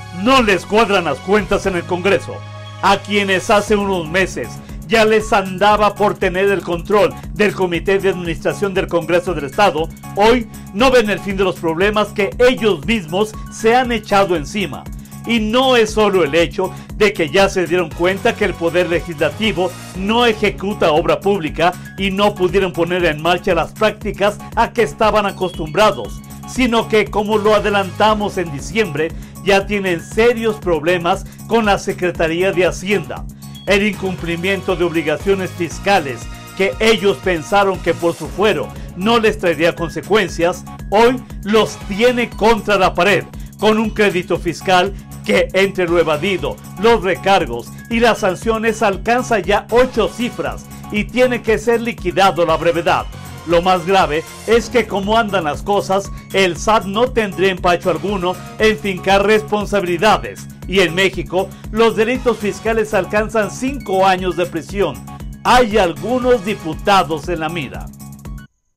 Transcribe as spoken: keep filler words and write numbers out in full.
no les cuadran las cuentas en el Congreso. A quienes hace unos meses ya les andaba por tener el control del Comité de Administración del Congreso del Estado, hoy no ven el fin de los problemas que ellos mismos se han echado encima. Y no es solo el hecho de que ya se dieron cuenta que el Poder Legislativo no ejecuta obra pública y no pudieron poner en marcha las prácticas a que estaban acostumbrados, sino que, como lo adelantamos en diciembre, ya tienen serios problemas con la Secretaría de Hacienda. El incumplimiento de obligaciones fiscales que ellos pensaron que por su fuero no les traería consecuencias, hoy los tiene contra la pared, con un crédito fiscal que entre lo evadido, los recargos y las sanciones alcanza ya ocho cifras y tiene que ser liquidado a la brevedad. Lo más grave es que, como andan las cosas, el S A T no tendría empacho alguno en fincar responsabilidades, y en México los delitos fiscales alcanzan cinco años de prisión. Hay algunos diputados en la mira.